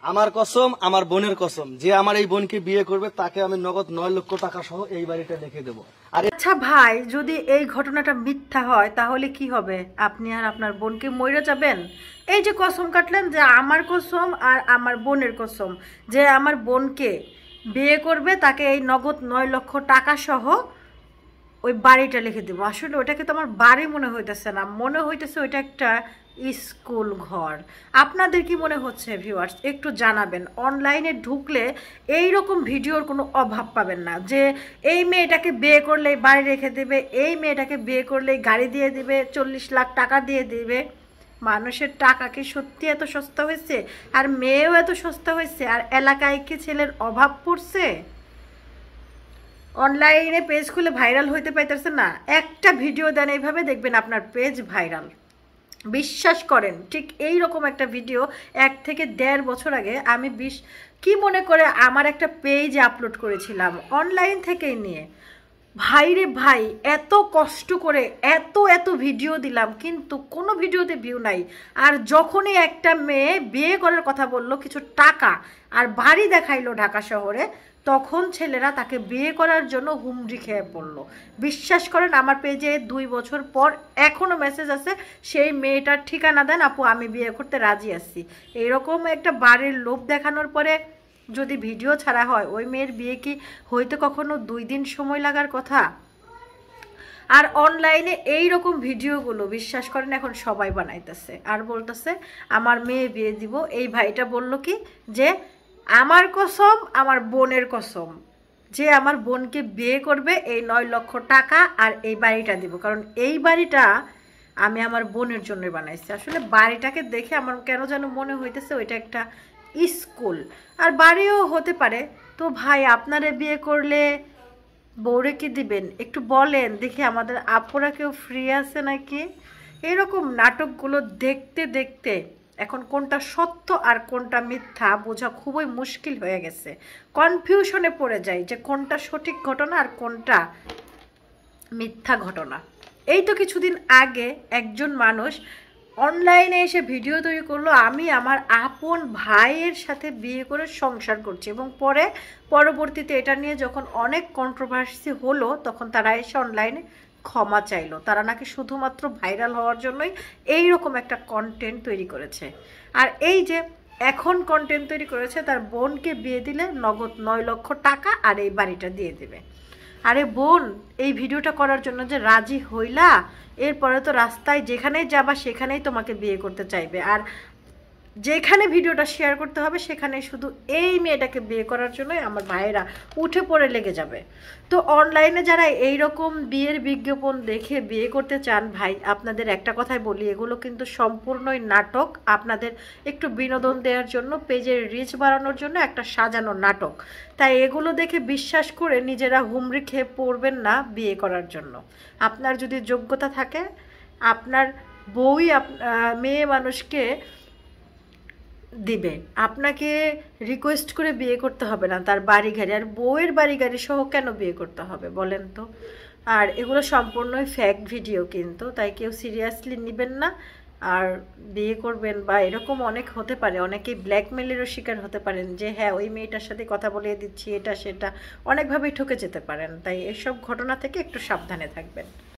আমার কসম, আমার বোনের কসম, যে আমার এই বোনকে বিয়ে করবে তাকে আমি নগদ 9 লক্ষ টাকা সহ এই বাড়িটা লিখে দেবো। আর আচ্ছা ভাই, যদি এই ঘটনাটা মিথ্যা হয় তাহলে কি হবে? আপনি আর আপনার বোনকে মইরা যাবেন? এই যে কসম কাটলেন যে আমার কসম আর আমার বোনের কসম, যে আমার বোনকে বিয়ে করবে তাকে এই নগদ 9 লক্ষ টাকা সহ ওই বাড়িটা লিখে দেবো। আসলে ওটাকে তো আমার বাড়ি মনে হইতেছে না, মনে হইতেছে ওইটা একটা স্কুল ঘর। আপনাদের কি মনে হচ্ছে ভিউয়ার্স? একটু জানাবেন। অনলাইনে ঢুকলে এই রকম ভিডিওর কোনো অভাব পাবেন না, যে এই মেয়েটাকে বিয়ে করলে বাড়ি রেখে দেবে, এই মেয়েটাকে বিয়ে করলে গাড়ি দিয়ে দিবে, 40 লাখ টাকা দিয়ে দিবে। মানুষের টাকা কি সত্যি এত সস্তা হয়েছে? আর মেয়েও এত সস্তা হয়েছে? আর এলাকায় কি ছেলের অভাব পড়ছে? অনলাইনে পেজ খুলে ভাইরাল হইতে পাইতেছে না, একটা ভিডিও দেন এইভাবে, দেখবেন আপনার পেজ ভাইরাল। বিশ্বাস করেন, ঠিক এই রকম একটা ভিডিও 1 থেকে 1.5 বছর আগে আমি কি মনে করে আমার একটা পেজে আপলোড করেছিলাম, অনলাইন থেকেই নিয়ে। ভাই রে ভাই, এত কষ্ট করে এত এত ভিডিও দিলাম, কিন্তু কোনো ভিডিওতে ভিউ নাই। আর যখনই একটা মেয়ে বিয়ে করার কথা বলল, কিছু টাকা আর বাড়ি দেখাইলো ঢাকা শহরে, তখন ছেলেরা তাকে বিয়ে করার জন্য হুমড়ি খেয়ে পড়লো। বিশ্বাস করেন, আমার পেজে 2 বছর পর এখনও মেসেজ আছে, সেই মেয়েটার ঠিকানা দেন আপু, আমি বিয়ে করতে রাজি আছি। এইরকম একটা বাড়ির লোভ দেখানোর পরে যদি ভিডিও ছাড়া হয়, ওই মেয়ের বিয়ে কি হইতে কখনো 2 দিন সময় লাগার কথা? আর অনলাইনে এই রকম ভিডিওগুলো বিশ্বাস করেন এখন সবাই বানাইতেছে আর বলতেছে আমার মেয়ে বিয়ে দিব। এই ভাইটা বলল কি, যে আমার কসম, আমার বোনের কসম, যে আমার বোনকে বিয়ে করবে এই 9 লক্ষ টাকা আর এই বাড়িটা দিব, কারণ এই বাড়িটা আমি আমার বোনের জন্য বানাইছি। আসলে বাড়িটাকে দেখে আমার কেন যেন মনে হইতেছে ওইটা একটা স্কুল, আর বাড়িও হতে পারে। তো ভাই, আপনারা বিয়ে করলে বউরে কি দিবেন একটু বলেন দেখি, আমাদের আপুরা কেউ ফ্রি আছে নাকি? এরকম নাটকগুলো দেখতে দেখতে এখন কোনটা সত্য আর কোনটা মিথ্যা বোঝা খুবই মুশকিল হয়ে গেছে। কনফিউশনে পড়ে যায় যে কোনটা সঠিক ঘটনা আর কোনটা মিথ্যা ঘটনা। এই তো কিছুদিন আগে একজন মানুষ অনলাইনে এসে ভিডিও তৈরি করলো, আমি আমার আপন ভাইয়ের সাথে বিয়ে করে সংসার করছি, এবং পরবর্তীতে এটা নিয়ে যখন অনেক কন্ট্রোভার্সি হলো, তখন তারা এসে অনলাইনে ক্ষমা চাইলো। তারা নাকি শুধুমাত্র ভাইরাল হওয়ার জন্যই এই রকম একটা কন্টেন্ট তৈরি করেছে। আর এই যে এখন কন্টেন্ট তৈরি করেছে, তার বোনকে বিয়ে দিলে নগদ 9 লক্ষ টাকা আর এই বাড়িটা দিয়ে দেবে। আরে বোন, এই ভিডিওটা করার জন্য যে রাজি হইলা, এরপরে তো রাস্তায় যেখানেই যাবা সেখানেই তোমাকে বিয়ে করতে চাইবে, আর যেখানে ভিডিওটা শেয়ার করতে হবে সেখানে শুধু এই মেয়েটাকে বিয়ে করার জন্যই আমার ভাইয়েরা উঠে পড়ে লেগে যাবে। তো অনলাইনে যারা এই রকম বিয়ের বিজ্ঞাপন দেখে বিয়ে করতে চান, ভাই আপনাদের একটা কথাই বলি, এগুলো কিন্তু সম্পূর্ণই নাটক। আপনাদের একটু বিনোদন দেওয়ার জন্য, পেজের রিচ বাড়ানোর জন্য একটা সাজানো নাটক। তাই এগুলো দেখে বিশ্বাস করে নিজেরা হুমড়ি খেয়ে পড়বেন না বিয়ে করার জন্য। আপনার যদি যোগ্যতা থাকে, আপনার বউই মেয়ে মানুষকে দিবে, আপনাকে রিকোয়েস্ট করে বিয়ে করতে হবে না তার বাড়ি গাড়ি, আর বউয়ের বাড়ি গাড়ি সহ কেন বিয়ে করতে হবে বলেন তো? আর এগুলো সম্পূর্ণই ফ্যাক্ট ভিডিও, কিন্তু তাই কেউ সিরিয়াসলি নেবেন না। আর বিয়ে করবেন বা এরকম অনেক হতে পারে, অনেকেই ব্ল্যাকমেলেরও শিকার হতে পারেন, যে হ্যাঁ ওই মেয়েটার সাথে কথা বলিয়ে দিচ্ছি, এটা সেটা অনেকভাবেই ঠকে যেতে পারেন। তাই এসব ঘটনা থেকে একটু সাবধানে থাকবেন।